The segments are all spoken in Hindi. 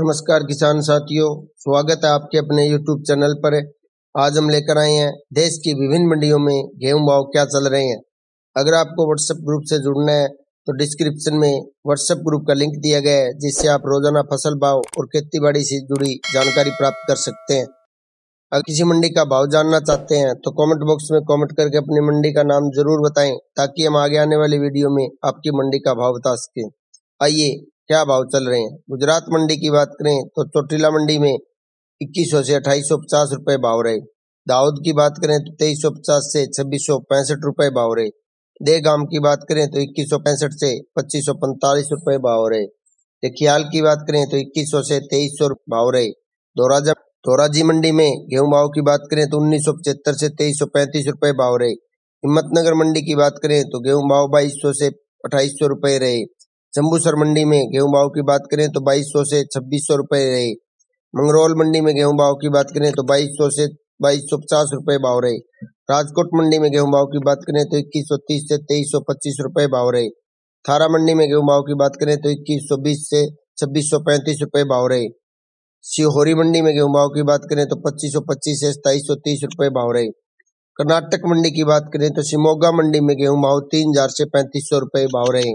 नमस्कार किसान साथियों, स्वागत है आपके अपने YouTube चैनल पर। आज हम लेकर आए हैं देश की विभिन्न मंडियों में गेहूं भाव क्या चल रहे हैं। अगर आपको व्हाट्सएप ग्रुप से जुड़ना है तो डिस्क्रिप्शन में व्हाट्सएप ग्रुप का लिंक दिया गया है, जिससे आप रोजाना फसल भाव और खेती बाड़ी से जुड़ी जानकारी प्राप्त कर सकते हैं। अगर किसी मंडी का भाव जानना चाहते हैं तो कमेंट बॉक्स में कमेंट करके अपनी मंडी का नाम जरूर बताएं, ताकि हम आगे आने वाली वीडियो में आपकी मंडी का भाव बता सकें। आइए क्या भाव चल रहे हैं। गुजरात मंडी की बात करें तो चोटीला मंडी में 2100 से 2850 रुपए भाव रहे। दाऊद की बात करें तो 2350 से 2665 रुपए भाव रहे। देगाम की बात करें तो 2165 से 2545 रुपए भाव रहे। देखियाल की बात करें तो 2100 से 2300 भाव रहे। धोराजी मंडी में गेहूं भाव की बात करें तो 1975 से 2335 रुपए भाव रहे। हिम्मतनगर मंडी की बात करें तो गेहूं भाव 2200 से 2800 रुपए रहे। जम्बूसर मंडी में गेहूं भाव की बात करें तो 2200 से 2600 रुपए रहे। मंगरौल मंडी में गेहूं भाव की बात करें तो 2200 से 2250 रुपए भाव रहे। राजकोट मंडी में गेहूं भाव की बात करें तो 2130 से 2325 रुपए भाव रहे। थारा मंडी में गेहूं भाव की बात करें तो 2120 से 2635 रुपए भाव रहे। शिहोरी मंडी में गेहूं भाव की बात करें तो 2525 से 2730 रुपए भाव रहे। कर्नाटक मंडी की बात करें तो शिमोगा मंडी में गेहूं भाव 3000 से 3500 रुपए भाव रहे।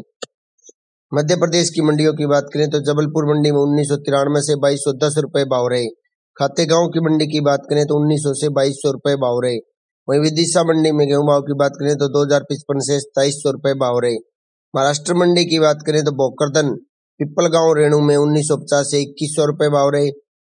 मध्य प्रदेश की मंडियों की बात करें तो जबलपुर मंडी में 1993 से 2210 रुपए भाव रहे। खातेगांव की मंडी की बात करें तो 1900 से 2200 रुपए भाव रहे। वहीं विदिशा मंडी में गेहूं भाव की बात करें तो 2055 से 2700 रुपए भाव रहे। महाराष्ट्र मंडी की बात करें तो भोकरदन पिपलगांव रेणु में 1950 से 2100 रुपए भाव रहे।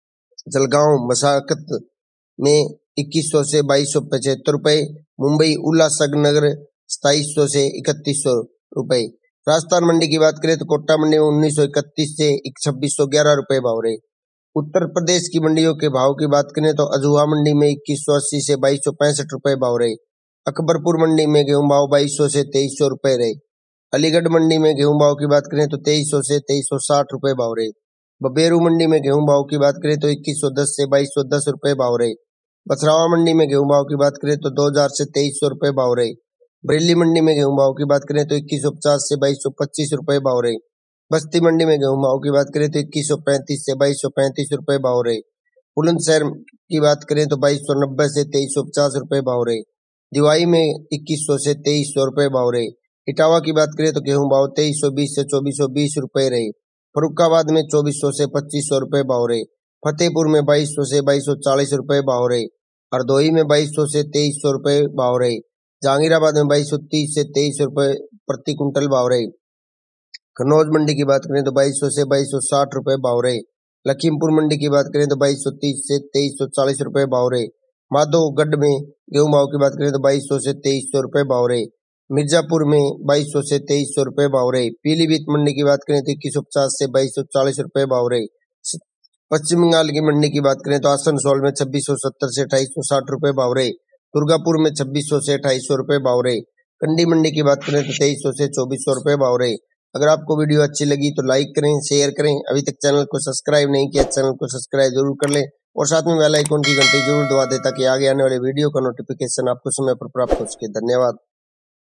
जलगांव मसाकत में 2100 से 2275 रुपए। मुंबई उल्लासनगर 2700 से 3100 रुपए। राजस्थान मंडी की बात करें तो कोटा मंडी में 1931 से 2611 रुपए भाव रहे। उत्तर प्रदेश की मंडियों के भाव की बात करें तो अजूहा मंडी में 2180 से 2265 रुपए भाव रहे। अकबरपुर मंडी में गेहूं भाव 2200 से 2300 रुपए रहे। अलीगढ़ मंडी में गेहूं भाव की बात करें तो 2300 से 2360 रुपए भाव रहे। बबेरू मंडी में गेहूं भाव की बात करें तो 2110 से 2210 रुपए भाव रहे। बछरावा मंडी में गेहूं भाव की बात करें तो 2000 से 2300 रुपए भाव रहे। बरेली मंडी में गेहूं भाव की बात करें तो 2150 से 2225 रुपए भाव रहे। बस्ती मंडी में गेहूं भाव की बात करें तो 2135 से 2235 रुपए भाव रहे। बुलंदशहर की बात करें तो 2290 से 2350 रुपए भाव रहे। दिवाई में 2100 से 2300 रुपए भाव रहे। इटावा की बात करें तो गेहूं भाव 2320 से 2420 रुपए रहे। फरुखाबाद में 2400 से 2500 रुपए भाव रहे। फतेहपुर में 2200 से 2240 रुपए भाव रहे। हरदोई में 2200 से 2300 रुपए भाव रहे। जहांगीराबाद में 2230 से 2300 रुपए प्रति कुंटल भाव रहे। कन्नौज मंडी की बात करें तो 2200 से 2260 रुपए भाव रहे। लखीमपुर मंडी की बात करें तो 2230 से 2340 रुपए भाव रहे। माधोगढ़ में गेहूं भाव की बात करें तो 2200 से 2300 रुपए भाव रहे। मिर्जापुर में 2200 से 2300 रुपए भाव रहे। पीलीभीत मंडी की बात करें तो 2150 से 2240 रुपए भाव रहे। पश्चिम बंगाल की मंडी की बात करें तो आसनसोल में 2670 से 2860 रुपए भाव रहे। दुर्गापुर में 2600 से 2800 रुपए भाव रहे। कंडी मंडी की बात करें तो 2300 से 2400 रुपए भाव रहे। अगर आपको वीडियो अच्छी लगी तो लाइक करें, शेयर करें। अभी तक चैनल को सब्सक्राइब नहीं किया, चैनल को सब्सक्राइब जरूर कर लें और साथ में बेल आइकन की घंटी जरूर दबा दें, ताकि आगे आने वाले वीडियो का नोटिफिकेशन आपको समय पर प्राप्त हो सके। धन्यवाद।